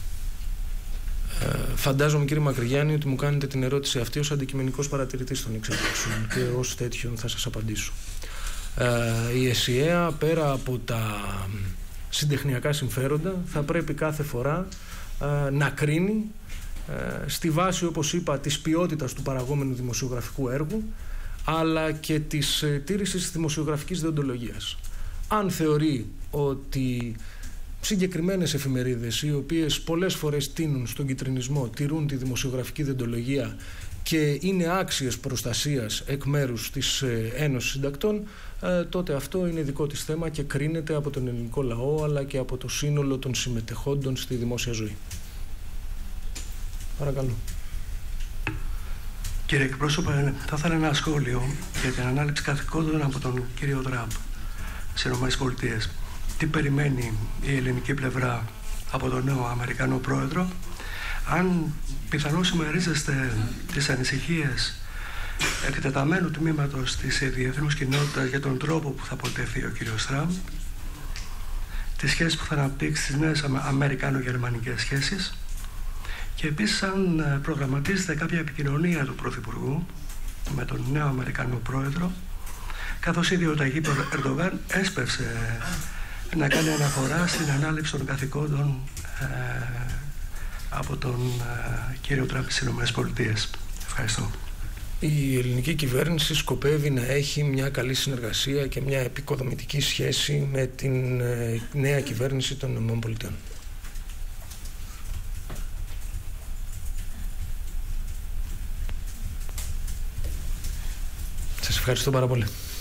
Φαντάζομαι, κύριε Μακρυγιάννη, ότι μου κάνετε την ερώτηση αυτή ως αντικειμενικός παρατηρητής των εξελίξεων και ως τέτοιον θα σας απαντήσω. Η ΕΣΥΑ, πέρα από τα συντεχνιακά συμφέροντα, θα πρέπει κάθε φορά να κρίνει στη βάση, όπως είπα, της ποιότητας του παραγόμενου δημοσιογραφικού έργου, αλλά και της τήρησης της δημοσιογραφικής δεοντολογίας. Αν θεωρεί ότι συγκεκριμένες εφημερίδες, οι οποίες πολλές φορές τείνουν στον κιτρινισμό, τηρούν τη δημοσιογραφική δεοντολογία και είναι άξιες προστασίας εκ μέρους της Ένωσης Συντακτών, τότε αυτό είναι δικό της θέμα και κρίνεται από τον ελληνικό λαό αλλά και από το σύνολο των συμμετεχόντων στη δημόσια ζωή. Παρακαλώ. Κύριε εκπρόσωπε, θα ήθελα ένα σχόλιο για την ανάληψη καθηκόντων από τον κύριο Τραμπ στις ΗΠΑ. Τι περιμένει η ελληνική πλευρά από τον νέο Αμερικανό πρόεδρο, αν πιθανώς συμμερίζεστε τις ανησυχίες εκτεταμένου τμήματος της διεθνούς κοινότητας για τον τρόπο που θα αποτεθεί ο κύριος Τραμπ, τις σχέσεις που θα αναπτύξει στις νέες αμερικάνο-γερμανικές σχέσεις, και επίσης αν προγραμματίζεται κάποια επικοινωνία του Πρωθυπουργού με τον νέο Αμερικανό πρόεδρο, καθώς ήδη ο Ταγίπ Ερντογάν έσπευσε να κάνει αναφορά στην ανάληψη των καθηκόντων από τον κύριο Τραμπ στις ΗΠΑ. Ευχαριστώ. Η ελληνική κυβέρνηση σκοπεύει να έχει μια καλή συνεργασία και μια επικοδομητική σχέση με την νέα κυβέρνηση των ΗΠΑ. Σας ευχαριστώ πάρα πολύ.